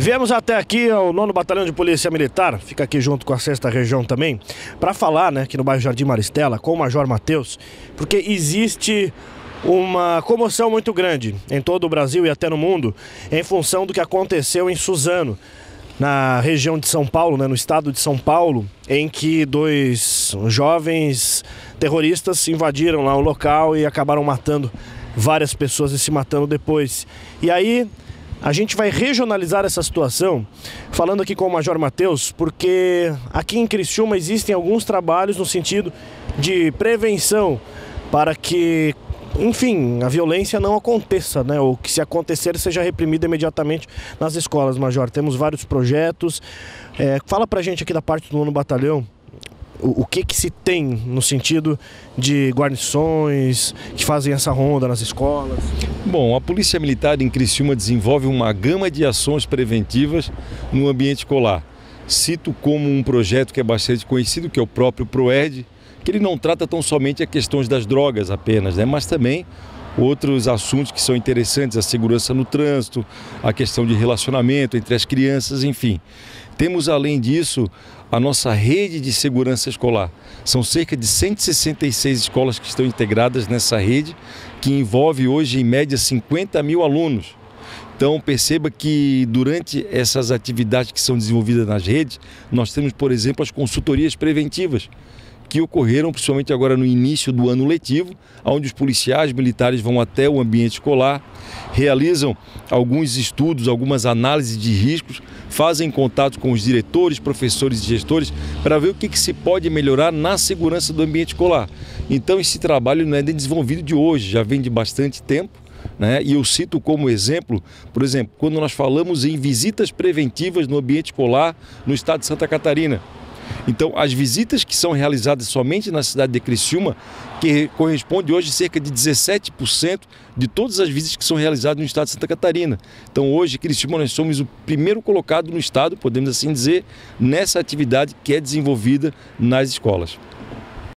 Viemos até aqui ao 9º Batalhão de Polícia Militar, fica aqui junto com a 6ª Região também, para falar, né, aqui no bairro Jardim Maristela, com o Major Matheus, porque existe uma comoção muito grande em todo o Brasil e até no mundo, em função do que aconteceu em Suzano, na região de São Paulo, né, no estado de São Paulo, em que 2 jovens terroristas invadiram lá o local e acabaram matando várias pessoas e se matando depois. E aí a gente vai regionalizar essa situação, falando aqui com o Major Matheus, porque aqui em Criciúma existem alguns trabalhos no sentido de prevenção para que, enfim, a violência não aconteça, né? Ou que, se acontecer, seja reprimida imediatamente nas escolas, Major. Temos vários projetos. Fala pra gente aqui da parte do 9º Batalhão, o que se tem no sentido de guarnições que fazem essa ronda nas escolas? Bom, a Polícia Militar em Criciúma desenvolve uma gama de ações preventivas no ambiente escolar. Cito como um projeto que é bastante conhecido, que é o próprio PROERD, que ele não trata tão somente as questões das drogas apenas, né? Mas também outros assuntos que são interessantes, a segurança no trânsito, a questão de relacionamento entre as crianças, enfim. Temos, além disso, a nossa rede de segurança escolar. São cerca de 166 escolas que estão integradas nessa rede, que envolve hoje, em média, 50 mil alunos. Então, perceba que durante essas atividades que são desenvolvidas nas redes, nós temos, por exemplo, as consultorias preventivas, que ocorreram principalmente agora no início do ano letivo, onde os policiais militares vão até o ambiente escolar, realizam alguns estudos, algumas análises de riscos, fazem contato com os diretores, professores e gestores para ver o que se pode melhorar na segurança do ambiente escolar. Então esse trabalho não é desenvolvido de hoje, já vem de bastante tempo, né? E eu cito como exemplo, por exemplo, quando nós falamos em visitas preventivas no ambiente escolar no estado de Santa Catarina. Então, as visitas que são realizadas somente na cidade de Criciúma, que corresponde hoje a cerca de 17% de todas as visitas que são realizadas no estado de Santa Catarina. Então, hoje, Criciúma, nós somos o primeiro colocado no estado, podemos assim dizer, nessa atividade que é desenvolvida nas escolas.